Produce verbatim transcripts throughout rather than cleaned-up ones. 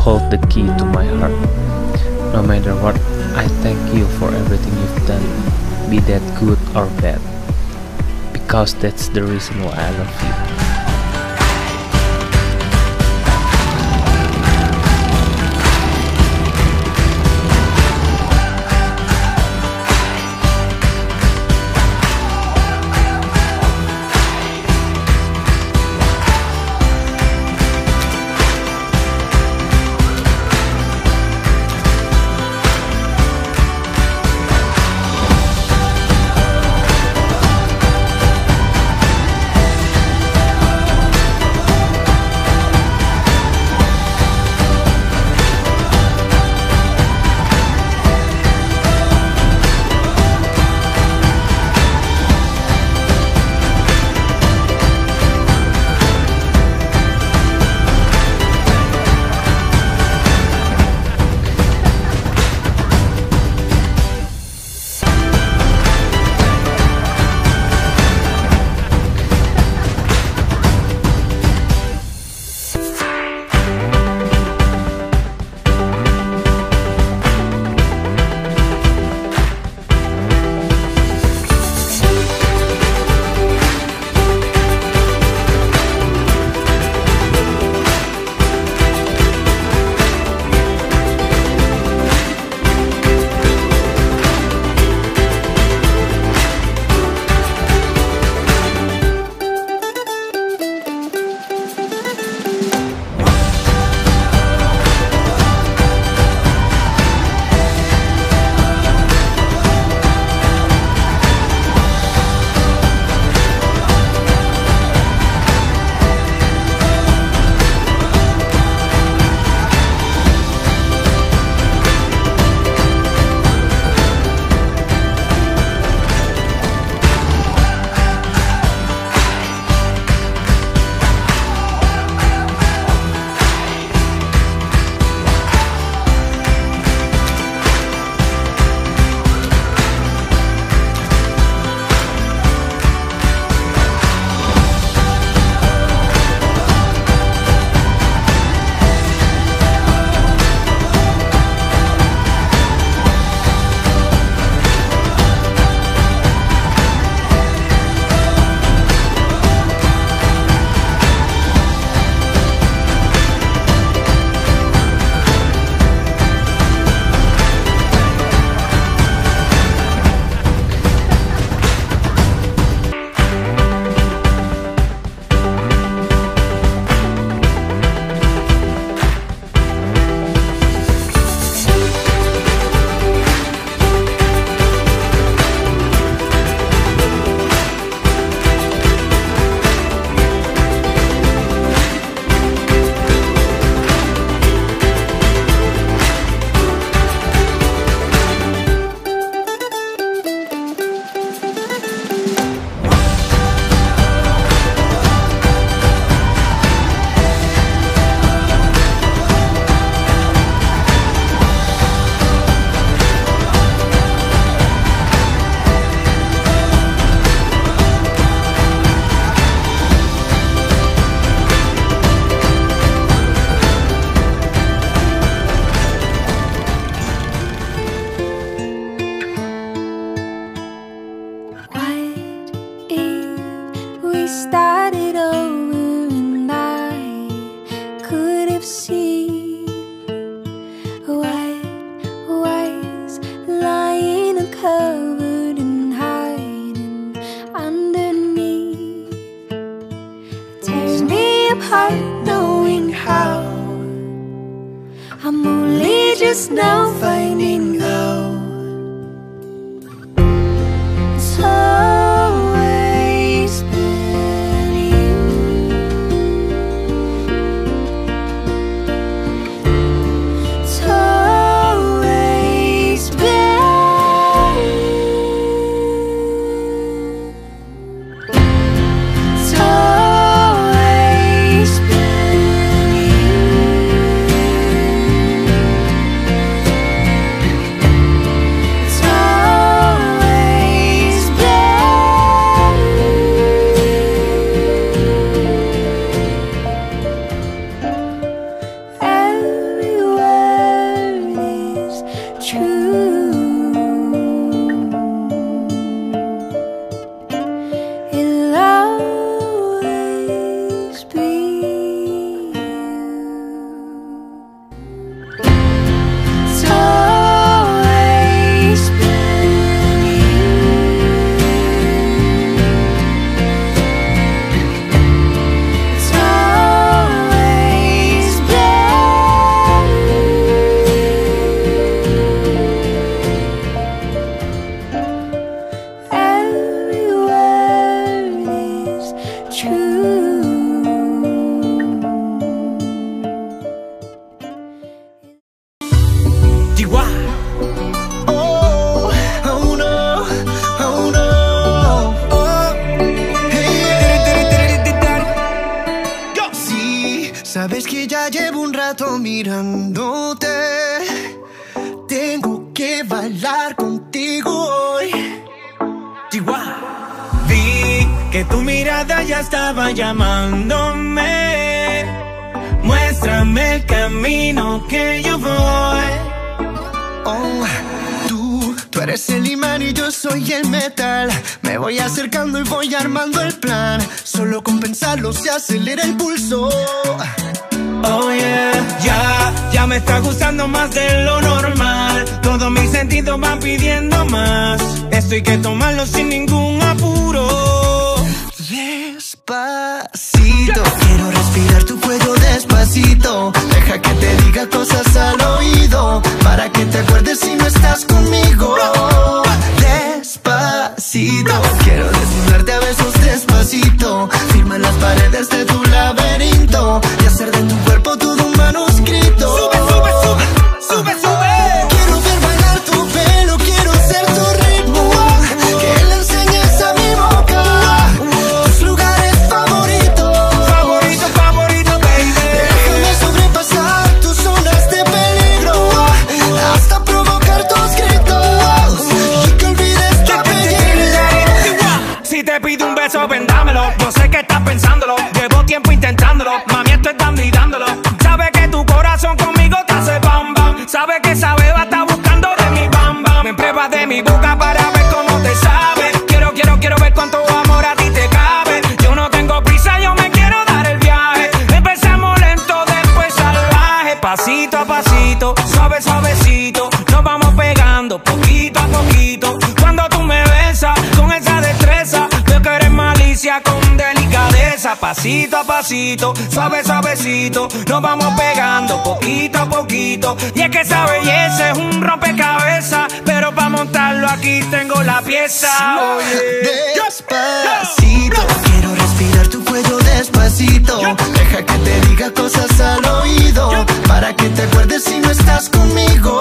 hold the key to my heart. No matter what, I thank you for everything you've done, be that good or bad, because that's the reason why I love you. Started over and I could have seen white wires lying uncovered and hiding underneath. Tears me apart knowing how I'm only just now finding out. Sabes que ya llevo un rato mirándote. Tengo que bailar contigo hoy. Chihuahua. Vi que tu mirada ya estaba llamándome. Muéstrame el camino que yo voy. Oh, tú, tú eres el imán y yo soy el metal. Me voy acercando y voy armando el plan. Solo con pensarlo se acelera el pulso. Oh yeah, ya, ya me está gustando más de lo normal. Todos mis sentidos van pidiendo más. Esto hay que tomarlo sin ningún apuro. Despacito, quiero respirar tu cuello despacito. Deja que te diga cosas al oído, para que te acuerdes si no estás conmigo. Despacito, quiero desnudarte a besos despacito. Firma en las paredes de tu laberinto y hacer de tu cuerpo todo un manuscrito. Sube, sube, sube, sube, sube. Quiero ver bailar tu pelo, quiero ser tu ritmo. Que le enseñes a mi boca tus lugares favoritos. Favorito, favorito, baby. Déjame sobrepasar tus zonas de peligro, hasta provocar tus gritos y que olvides tu apellido. Si te pido un beso, ven dámelo. Yo sé que estás pensándolo, llevo tiempo intentándolo. Mami, esto es dando y dándolo. Sabe que tu corazón conmigo te hace bam bam. Sabe que esa beba está buscando de mi bam bam. Me pruebas de mi boca para ver cómo te sabe. Quiero, quiero, quiero ver cuánto amor a ti te cabe. Yo no tengo prisa, yo me quiero dar el viaje. Empezamos lento, después salvaje. Pasito a pasito, suave, suavecito. Nos vamos pegando poquito a poquito. Cuando tú me besas con esa destreza, veo que eres malicia con delicadeza. Pasito a pasito, suave, suavecito. Nos vamos pegando poquito a poquito. Y es que esa belleza es un rompecabezas, pero para montarlo aquí tengo la pieza. Oye. Despacito, quiero respirar tu cuello despacito. Deja que te diga cosas al oído, para que te acuerdes si no estás conmigo.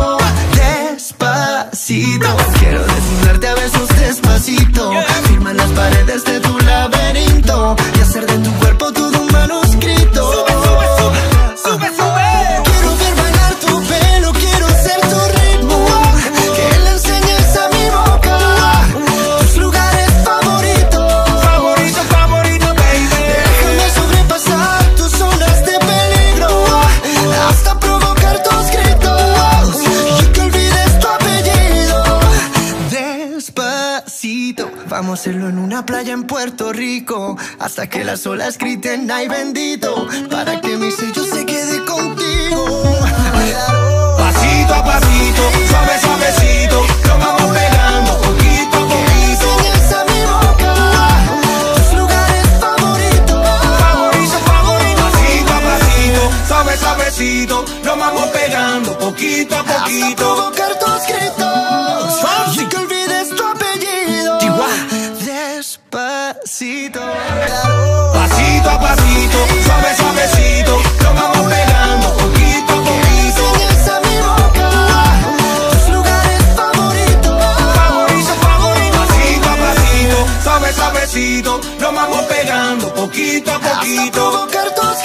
Despacito, quiero desnudarte a besos despacito. Firma en las paredes de tu laberinto y hacer de tu cuerpo todo un manuscrito. Sube, sube, sube, sube, sube. Quiero ver bailar tu pelo, quiero ser tu ritmo. Que le enseñes a mi boca tus lugares favoritos. Favorito, favorito, baby. Déjame sobrepasar tus zonas de peligro, hasta provocar tus gritos y que olvides tu apellido. Despacito, vamos a hacerlo en una playa en Puerto Rico, hasta que las olas griten ay bendito, para que mi sello se quede contigo. Pasito a pasito, suave, suavecito. Nos vamos pegando poquito a poquito. Enseñas a mi boca tus lugares favoritos. Favorito, favorito. Pasito a pasito, suave, suavecito. Nos vamos pegando poquito a Hasta poquito. provocar tus gritos y que olvides tu apellido. Despacito. Pasito a pasito, suave, suavecito. Nos vamos pegando poquito a poquito. Enseñas a mi boca tus lugares favoritos. Favorito, favorito. Pasito a pasito, suave, suavecito. Nos vamos pegando poquito a Hasta poquito. provocar tus